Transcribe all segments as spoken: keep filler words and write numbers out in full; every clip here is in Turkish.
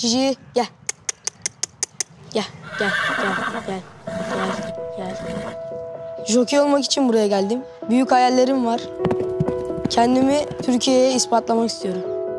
Cici gel. Gel, gel, gel, gel, gel, gel. Jokey olmak için buraya geldim. Büyük hayallerim var. Kendimi Türkiye'ye ispatlamak istiyorum.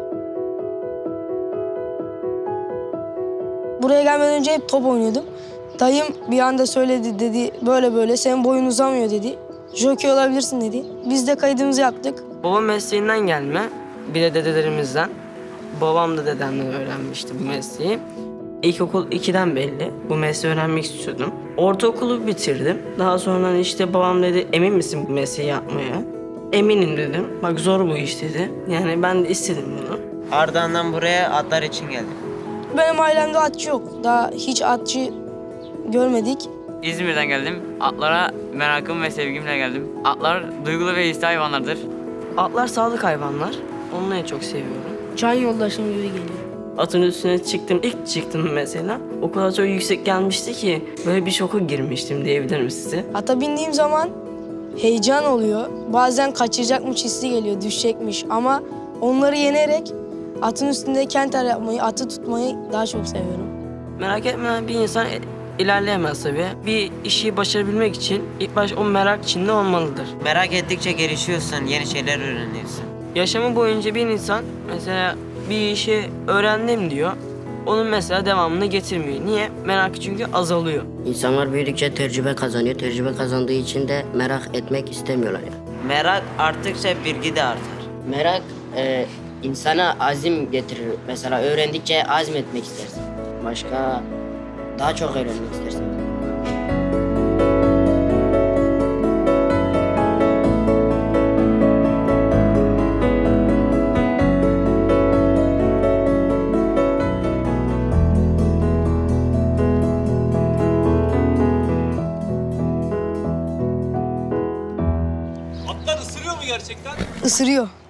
Buraya gelmeden önce hep top oynuyordum. Dayım bir anda söyledi, dedi böyle böyle senin boyun uzamıyor dedi. Jokey olabilirsin dedi. Biz de kaydımızı yaptık. Babam mesleğinden gelme, bir de dedelerimizden. Babam da dedemden öğrenmişti bu mesleği. İlkokul ikiden belli bu mesleği öğrenmek istiyordum. Ortaokulu bitirdim. Daha sonra işte babam dedi emin misin bu mesleği yapmaya? Eminim dedim. Bak zor bu iş dedi. Yani ben de istedim bunu. Ardahan'dan buraya atlar için geldim. Benim ailemde atçı yok. Daha hiç atçı görmedik. İzmir'den geldim. Atlara merakım ve sevgimle geldim. Atlar duygulu ve hisli hayvanlardır. Atlar sağlık hayvanlar. Onu en çok seviyorum. Can yoldaşım gibi geliyor. Atın üstüne çıktım. İlk çıktım mesela. O kadar çok yüksek gelmişti ki böyle bir şoka girmiştim diyebilirim size. Ata bindiğim zaman heyecan oluyor. Bazen kaçıracakmış hissi geliyor, düşecekmiş. Ama onları yenerek atın üstünde kenter yapmayı, atı tutmayı daha çok seviyorum. Merak etmeyen bir insan ilerleyemez tabii. Bir işi başarabilmek için ilk baş o merak içinde olmalıdır. Merak ettikçe gelişiyorsun, yeni şeyler öğreniyorsun. Yaşamı boyunca bir insan mesela bir işi öğrendim diyor. Onun mesela devamını getirmiyor. Niye? Merak çünkü azalıyor. İnsanlar büyüdükçe tecrübe kazanıyor. Tecrübe kazandığı için de merak etmek istemiyorlar yani. Merak arttıkça bilgi de artar. Merak e, insana azim getirir. Mesela öğrendikçe azmetmek istersin. Başka daha çok öğrenmek istersin. Atlar ısırıyor mu gerçekten? Isırıyor.